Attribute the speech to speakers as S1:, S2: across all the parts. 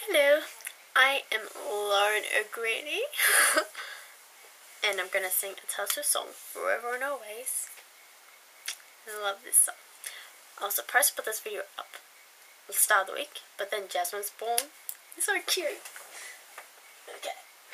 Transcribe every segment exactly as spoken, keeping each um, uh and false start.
S1: Hello, I am Lauren O'Grady, and I'm gonna sing a Taylor song, Forever and Always. I love this song. I was surprised to put this video up at the start of the week, but then Jasmine's born. It's so cute. Okay.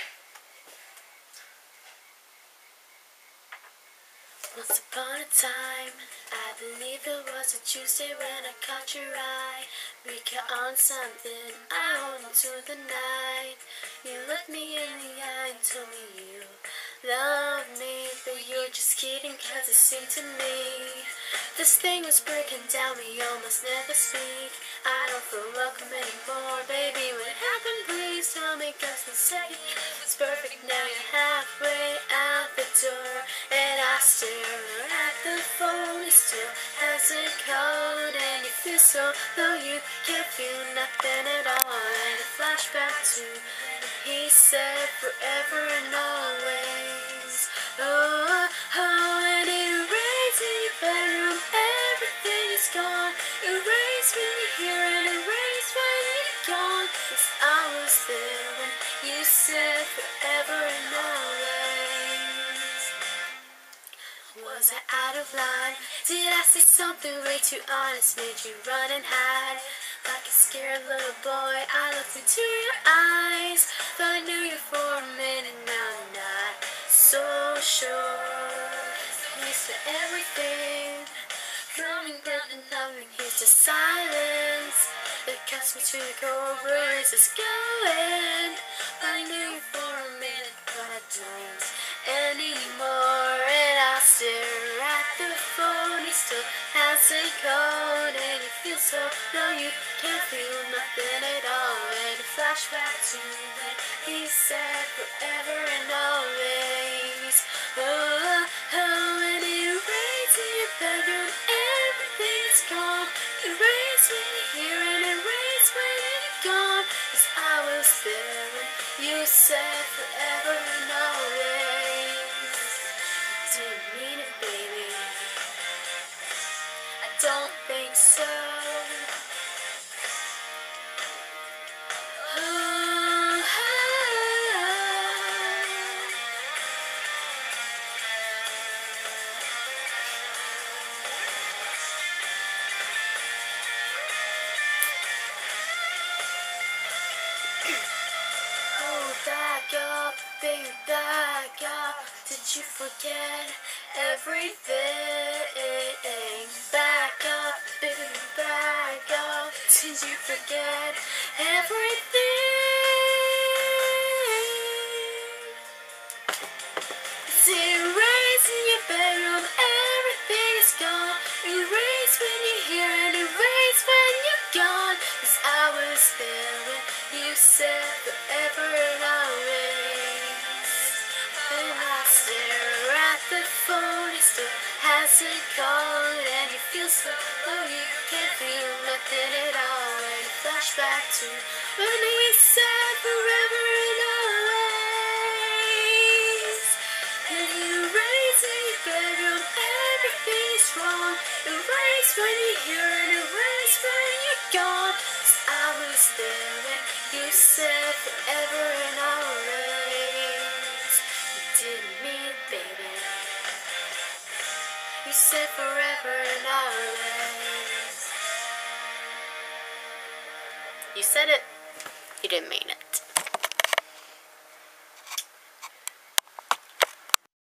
S1: Once upon a time, I believe it was a Tuesday when I caught your eye. We caught on something, I hold on to the night. You looked me in the eye and told me you love me, but you're just kidding cause it seemed to me this thing was breaking down, we almost never speak. I don't feel welcome anymore, baby, what happened? Please tell me cause the second was perfect, now you're halfway out the door. And I stare at the phone, it still hasn't called. And you feel so low, you can't feel nothing at all. And a flashback to when he said forever and always. Oh, oh, and it rains in your bedroom, everything is gone. It rains when you're here and it rains when you're gone. 'Cause I was there when you said forever and always. Was I out of line? Did I say something way too honest? Made you run and hide? Like a scared little boy, I looked into your eyes. Thought I knew you for a minute, now I'm not so sure. Here's to everything, coming down to nothing. Here's to silence that cuts between the cold words is going. Thought I knew you for a minute, but I don't anymore. And I stare at the phone, he still hasn't called. And you feel so low, you can't feel nothing at all. And a flashback to when he said forever and always. Oh, oh, and it rains in your bedroom, everything's gone. It rains when you're here and it rains when you're gone. 'Cause I was there when you said forever and always. Didn't mean it, baby, I don't think so. Oh, oh, back up, baby, back up. Did you forget everything? Back up, baby, back up. Did you forget everything? It rains in your bedroom, everything is gone. It rains when you're here and it rains when you're gone. 'Cause I was there when you said forever and always. And I stare at the phone, it still hasn't called. And you feel so low, you can't feel nothing at all. And a flashback to when he said forever and always. And you raise in your bedroom, everything's wrong. It rains when you're here and it rains when you're gone. 'Cause I was there when you said forever and always. You didn't mean it, baby. You said forever and always. You said it, you didn't mean it.